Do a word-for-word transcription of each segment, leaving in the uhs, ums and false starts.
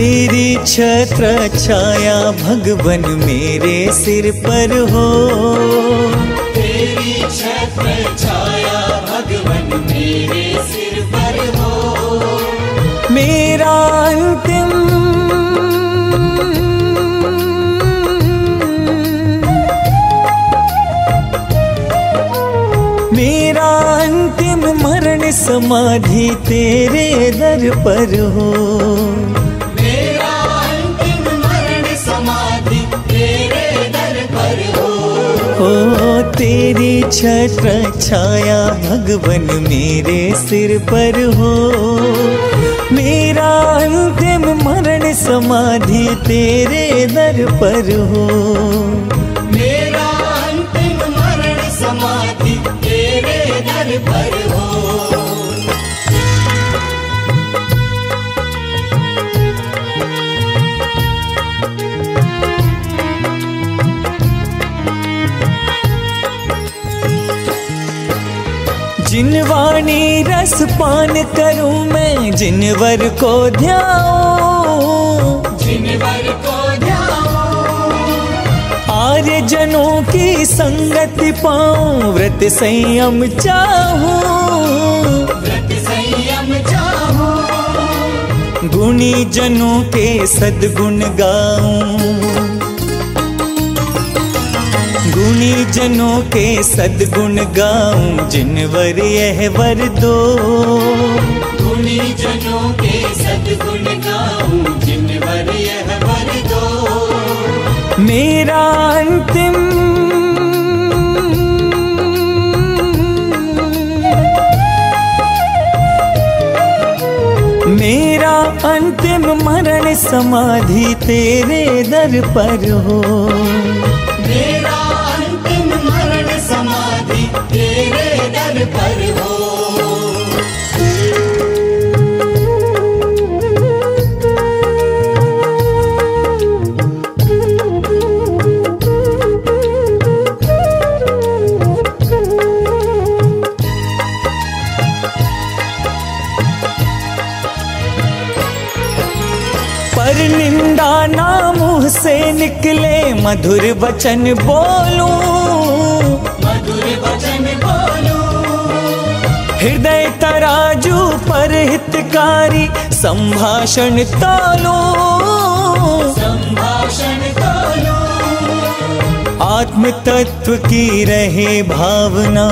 तेरी छत्र छाया भगवन मेरे सिर पर हो। तेरी छत्र छाया भगवन मेरे सिर पर हो। मेरा अंतिम मेरा अंतिम मरण समाधि तेरे दर पर हो। मेरा अंतिम मरण समाधि तेरे दर पर हो। ओ तेरी छत्र छाया भगवन मेरे सिर पर हो। मेरा अंतिम मरण समाधि तेरे दर पर हो। मेरा अंतिम मरण समाधि तेरे दर पर हो। जिनवाणी रस पान करूं मैं जिनवर को ध्याऊं। जिनवर को ध्याऊं। आर्य जनों की संगति पाऊं व्रत संयम चाहूं। व्रत संयम चाहूं। गुणी जनों के सद्गुण गाऊं। गुणी जनों के सद्गुण गाऊं जिनवर यह वर दो। गुणी जनों के सद्गुण गाऊं जिनवर यह वर दो। मेरा अंतिम मेरा अंतिम मरण समाधि तेरे दर पर हो। मेरा अंतिम मरण समाधि तेरे दर पर हो। पर निंदा ना मुँह से निकले मधुर वचन बोलूं। मधुर वचन बोलूं। हृदय तराजू पर हितकारी संभाषण तोलूं। संभाषण तोलूं। आत्म तत्व की रहे भावना।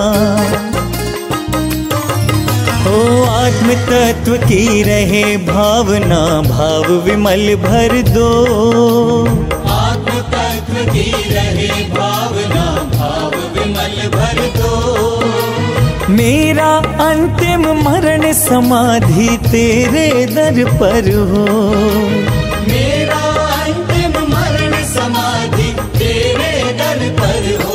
ओ आत्म तत्व की रहे भावना भाव विमल भर दो। आत्म तत्व की रहे भावना भाव विमल भर दो। मेरा अंतिम मरण समाधि तेरे दर पर हो। मेरा अंतिम मरण समाधि तेरे दर पर हो।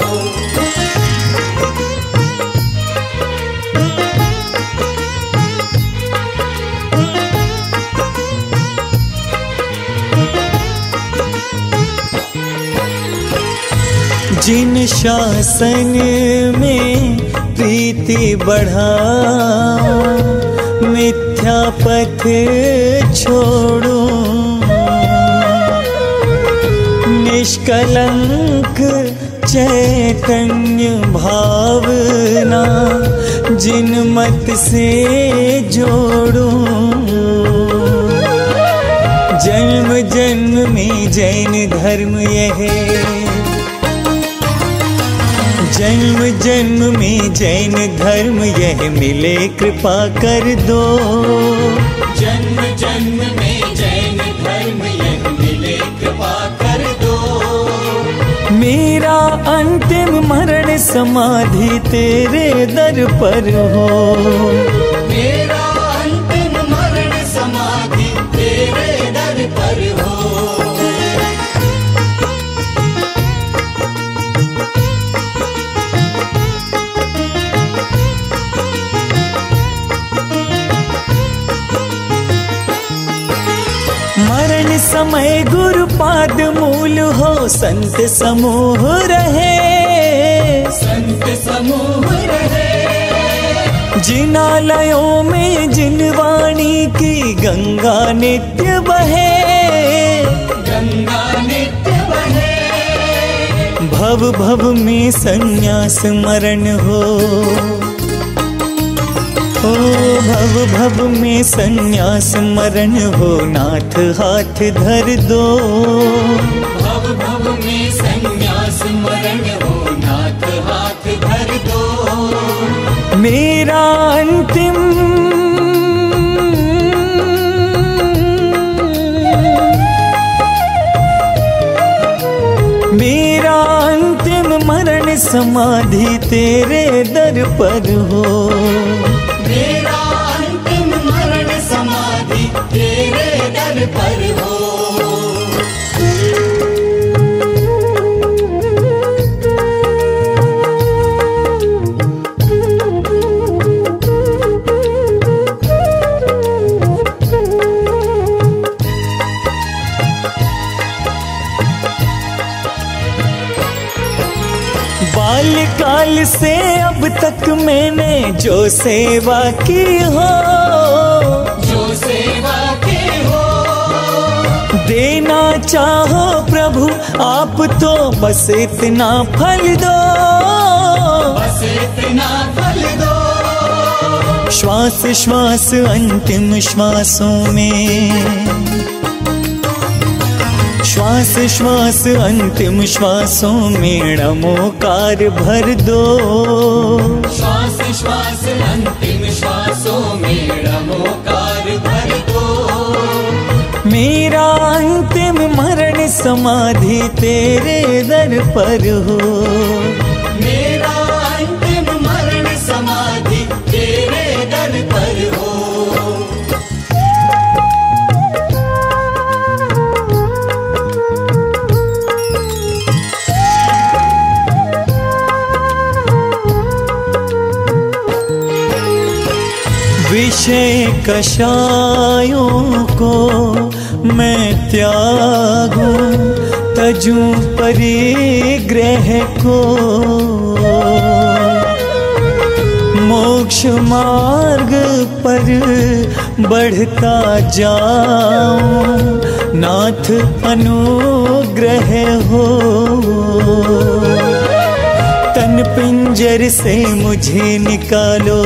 जिन शासन में प्रीति बढ़ा मिथ्या पथ छोड़ो। निष्कलंक चैतन्य भावना जिन मत से जोड़ो। जन्म जन्म में जैन धर्म यह जन्म जन्म में जैन धर्म यह मिले कृपा कर दो। जन्म जन्म में जैन धर्म यह मिले कृपा कर दो। मेरा अंतिम मरण समाधि तेरे दर पर हो। मेरा अंतिम मरण समाधि तेरे दर पर हो। मरण समय गुरु पाद मूल हो संत समूह रहे। संत समूह रहे। जिनालयों में जिनवाणी की गंगा नित्य बहे, गंगा नित्य बहे। भव भव में संन्यास मरण हो, ओ भव भव में संन्यास मरण हो, नाथ हाथ धर दो। भव भव में संन्यास मरण हो, नाथ हाथ धर दो। मेरा अंतिम मेरा अंतिम मरण समाधि तेरे दर पर हो। मेरा अंतिम मरण समाधि तेरे दर पर हो। बाल्यकाल से अब तक मैंने जो सेवा की हो, जो सेवा की हो, देना चाहो प्रभु आप तो बस इतना फल दो, बस इतना फल दो। श्वास श्वास अंतिम श्वासों में, श्वास श्वास अंतिम श्वासों में नमोकार भर दो। श्वास श्वास अंतिम श्वासों में नमोकार भर दो। मेरा अंतिम मरण समाधि तेरे दर पर हो। मेरा अंतिम मरण समाधि तेरे दर पर हो। विषय कषायों को मैं त्यागूं, तजूं परिग्रह को, मोक्ष मार्ग पर बढ़ता जाऊं, नाथ अनुग्रह हो। तन पिंजर से मुझे निकालो,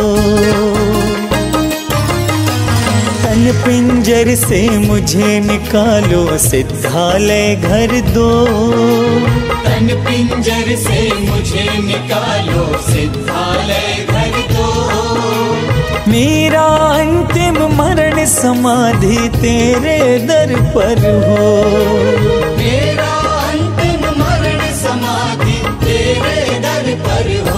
तन पिंजर से मुझे निकालो, सिद्धालय घर दो। तन पिंजर से मुझे निकालो, सिद्धालय घर दो। मेरा अंतिम मरण समाधि तेरे दर पर हो। मेरा अंतिम मरण समाधि तेरे दर पर हो।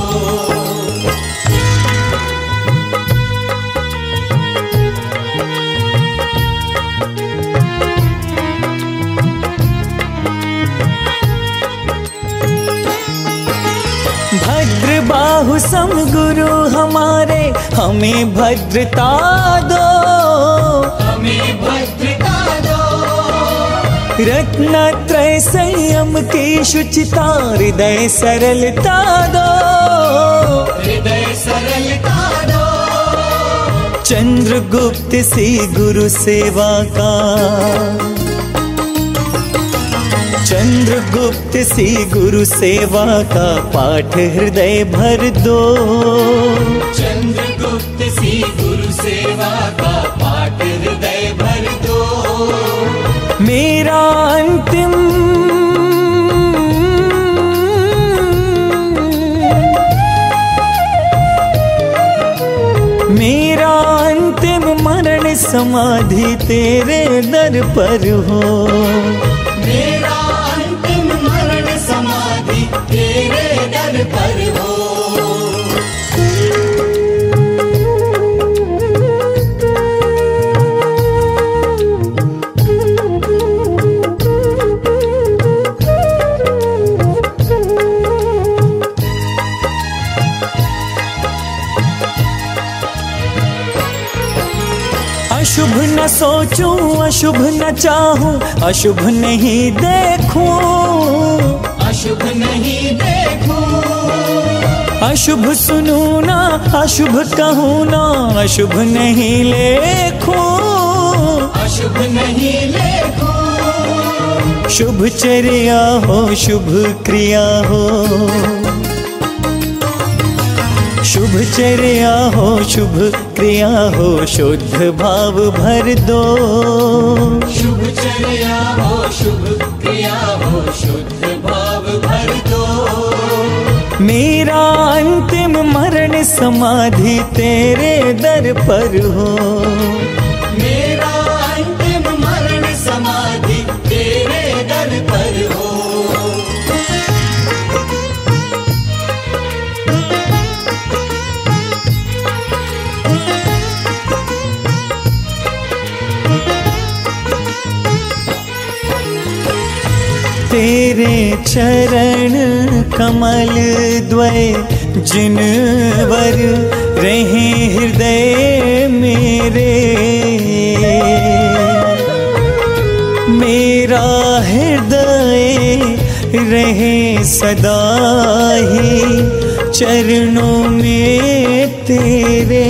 भद्र बाहु सम गुरु हमारे, हमें भद्रता दो, हमें भद्रता दो। रत्नत्रय संयम की शुचिता, हृदय सरलता दो, हृदय सरलता दो। चंद्रगुप्त सी गुरु सेवा का, चंद्रगुप्त सी गुरु सेवा का पाठ हृदय भर दो। चंद्रगुप्त सी गुरु सेवा का पाठ हृदय भर दो। मेरा अंतिम मेरा अंतिम मरण समाधि तेरे दर पर हो। मेरा अंतिम मरण समाधि तेरे दर पर हो। अशुभ न सोचूं, अशुभ न चाहूं, अशुभ नहीं देखूं, अशुभ नहीं देखूं। अशुभ सुनू ना अशुभ कहूँ ना, अशुभ नहीं लेखूं, अशुभ नहीं लेखूं। शुभ चर्या हो शुभ क्रिया हो, शुभ चर्या हो शुभ क्रिया हो, शुद्ध भाव भर दो। शुभ चर्या हो शुभ क्रिया हो, शुद्ध भाव भर दो। मेरा अंतिम मरण समाधि तेरे दर पर हो, मेरा अंतिम मरण समाधि तेरे दर पर हो। तेरे चरण कमल द्वय जिनवर रहे हृदय मेरे, मेरा हृदय रहे सदा ही चरणों में तेरे।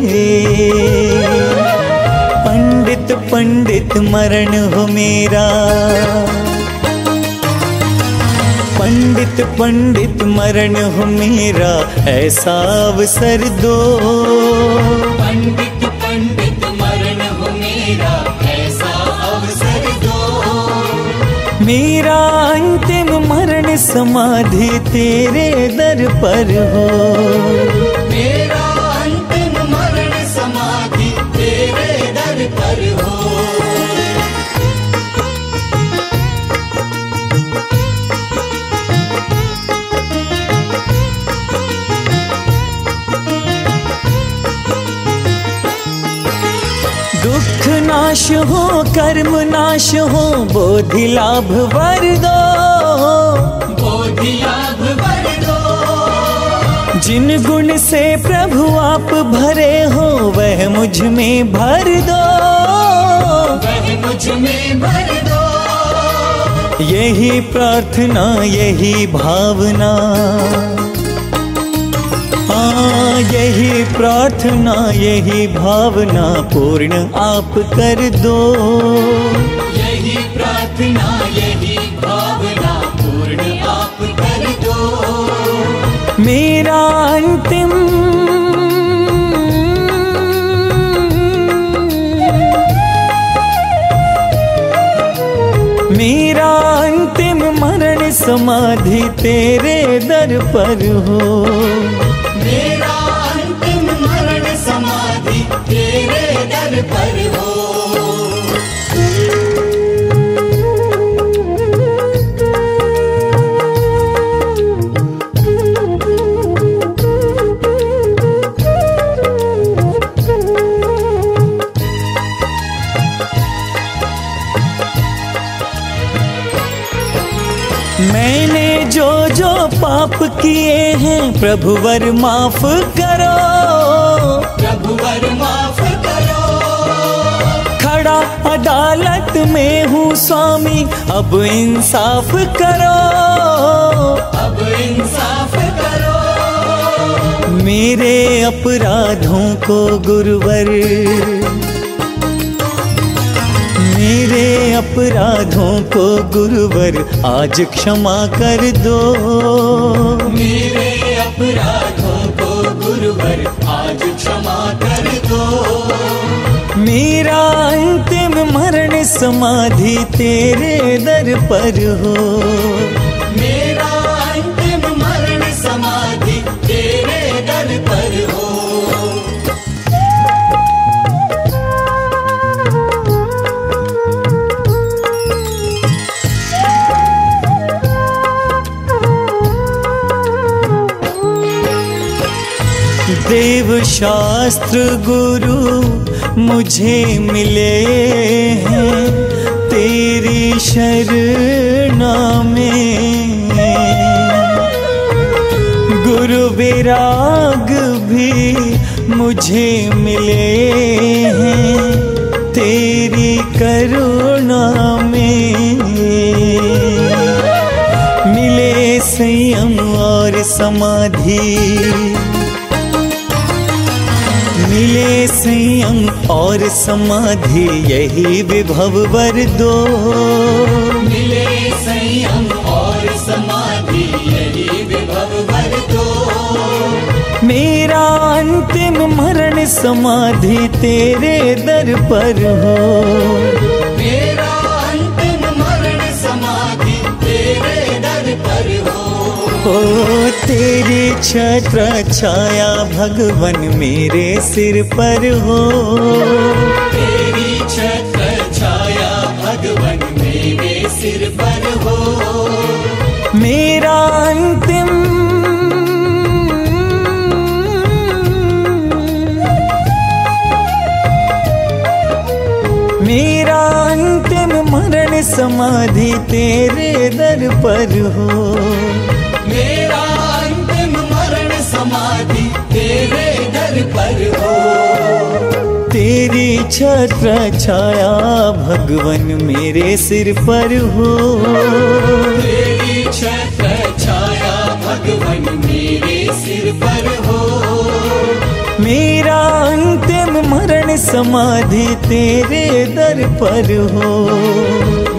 पंडित पंडित मरण हो मेरा, पंडित पंडित मरण हो मेरा, ऐसा अवसर दो। पंडित पंडित मरण हो मेरा, ऐसा अवसर दो। मेरा अंतिम मरण समाधि तेरे दर पर हो, मेरा अंतिम मरण समाधि तेरे दर पर हो। दुख नाश हो कर्म नाश हो, बोधि लाभ वर दो। बोधि लाभ वर दो। जिन गुण से प्रभु आप भरे हो, वह मुझ में भर दो, वह मुझ में भर दो। यही प्रार्थना यही भावना, हाँ यही प्रार्थना यही भावना पूर्ण आप कर दो। यही प्रार्थना यही भावना पूर्ण आप कर दो। मेरा अंतिम मेरा अंतिम मरण समाधि तेरे दर पर हो, मेरा अंतिम मरण समाधि तेरे दर पर हो। मैंने जो जो पाप किए हैं प्रभुवर माफ करो, प्रभुवर माफ करो। खड़ा अदालत में हूँ स्वामी, अब इंसाफ करो, अब इंसाफ करो। मेरे अपराधों को गुरुवर, मेरे अपराधों को गुरुवर आज क्षमा कर दो। मेरे अपराधों को गुरुवर आज क्षमा कर दो। मेरा अंतिम मरण समाधि तेरे दर पर हो, मेरा अंतिम मरण समाधि तेरे दर पर हो। देव शास्त्र गुरु मुझे मिले हैं तेरी शरणा में, गुरु विराग भी मुझे मिले हैं तेरी करुणा में। मिले संयम और और समाधि, मिले संयम और समाधि यही विभव वर दो। मिले संयम और समाधि यही विभव वर दो। मेरा अंतिम मरण समाधि तेरे दर पर हो। मेरा अंतिम मरण समाधि तेरे दर पर हो। ओ तेरी छत्र छाया भगवन मेरे सिर पर हो। तेरी छत्र छाया भगवन मेरे सिर पर हो। मेरा अंतिम मेरा अंतिम मरण समाधि तेरे दर पर हो। मेरा अंतिम मरण समाधि तेरे दर पर हो। तेरी छत्र छाया भगवन मेरे सिर पर हो। तेरी छत्र छाया भगवन मेरे सिर पर हो। मेरा अंतिम मरण समाधि तेरे दर पर हो।